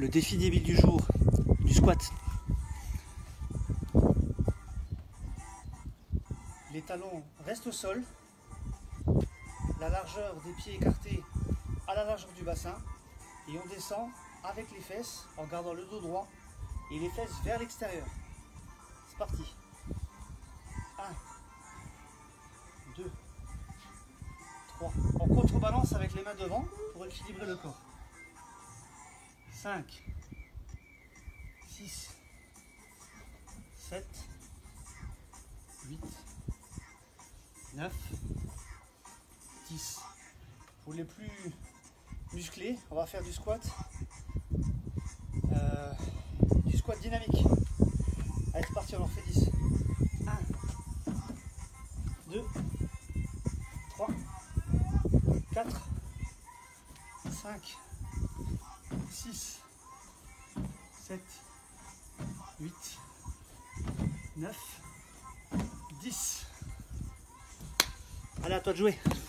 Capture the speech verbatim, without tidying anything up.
le défi débile du jour, du squat. Les talons restent au sol, la largeur des pieds écartés à la largeur du bassin, et on descend avec les fesses en gardant le dos droit et les fesses vers l'extérieur. C'est parti. un, deux, trois. En contrebalance avec les mains devant pour équilibrer le corps. cinq, six, sept, huit, neuf, dix. Pour les plus musclés, on va faire du squat, euh, du squat dynamique. Allez, c'est parti, on en fait dix. un, deux, trois, quatre, cinq, six, sept, huit, neuf, dix. Allez, à toi de jouer.